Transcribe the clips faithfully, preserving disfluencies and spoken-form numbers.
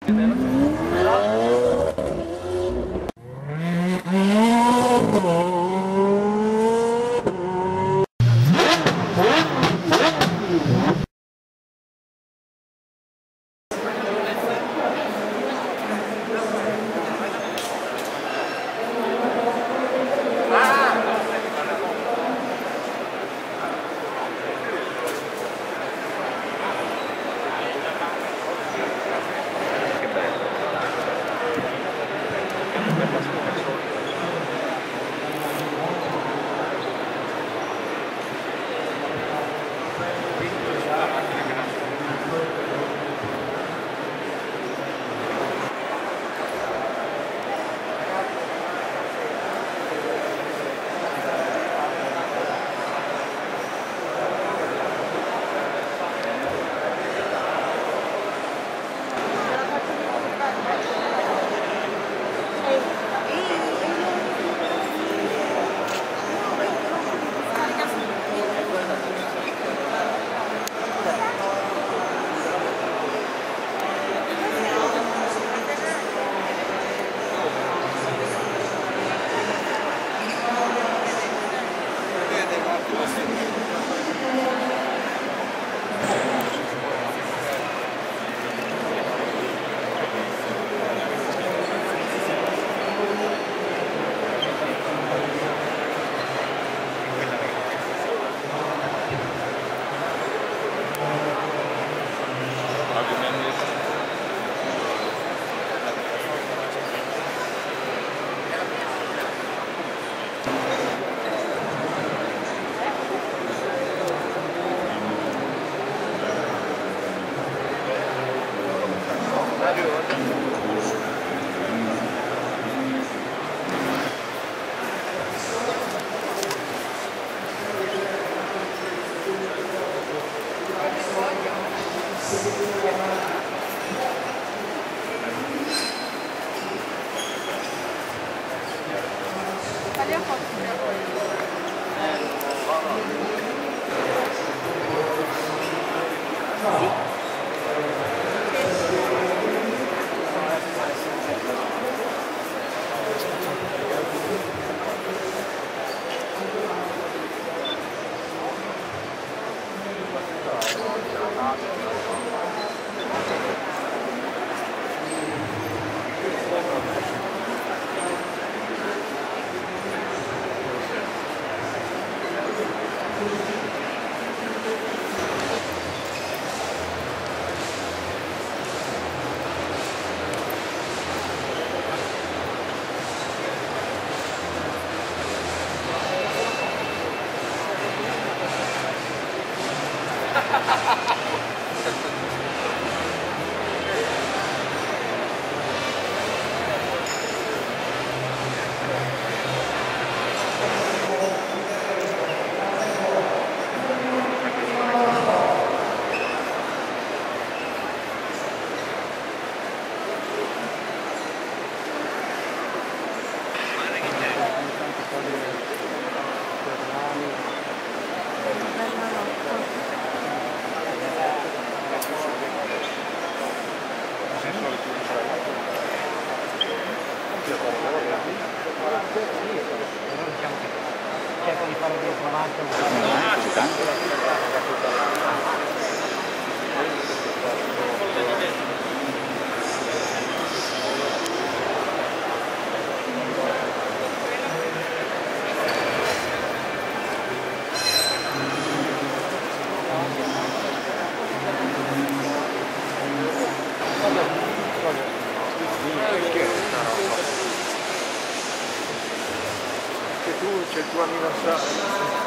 C'è il tuo anniversario.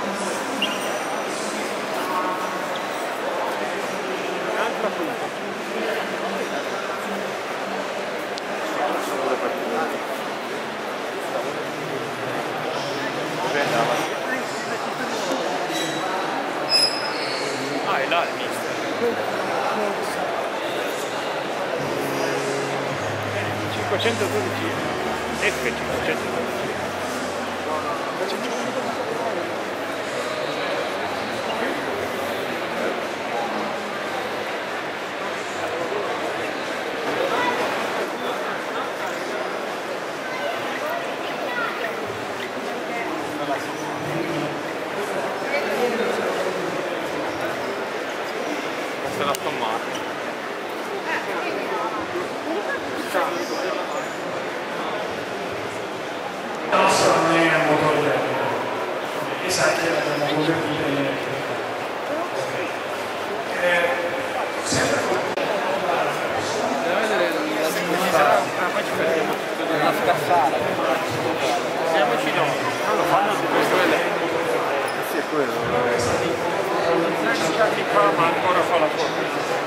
Un'altra punta. Solo per finale. Dove andava? Ah, è là il mister. cinquecentododici F cinquecentododici. Una scaffale. Siamoci noi, non lo fanno su questo è lei. Sì, è quello. tredici anni fa ma ancora fa la forma.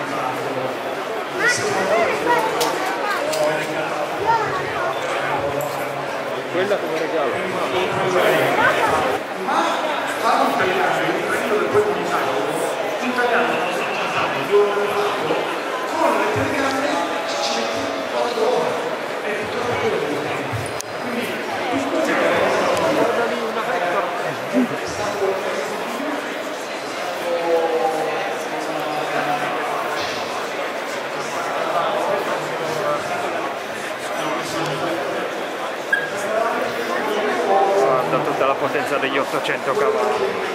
Quella come regalo. Con le telecamere ci metti foto e Guarda lì una Vector. Guarda tutta la potenza degli ottocento cavalli.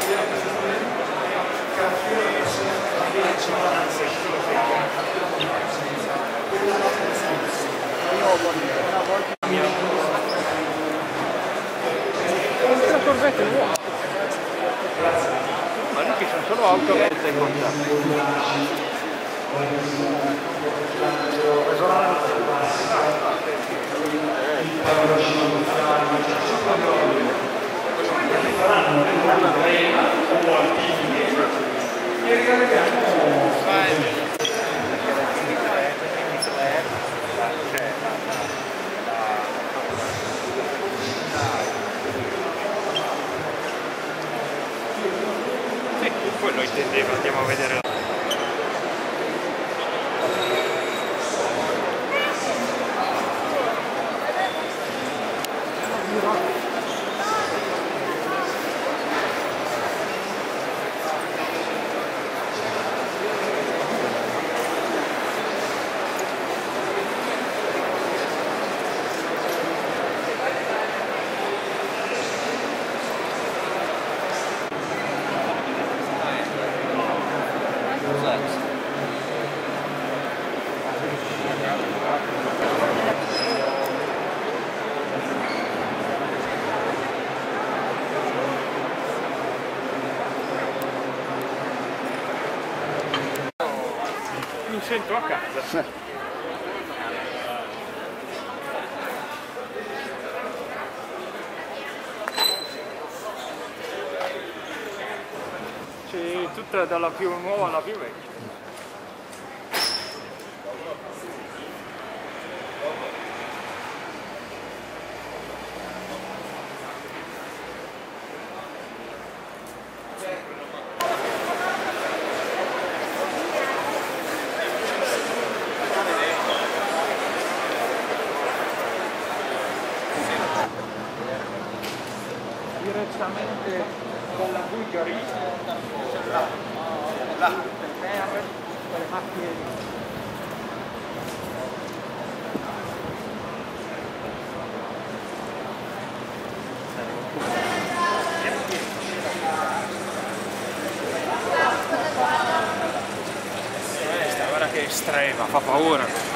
La Corvette è nuova. Ma lì che sono solo auto e sì, quello intendevo, andiamo a vedere la... Mi sento a casa. C'è tutta dalla più nuova alla più vecchia. Direttamente dalla Bulgaria, là, là, per le macchine. Questa guarda che estrema, fa paura.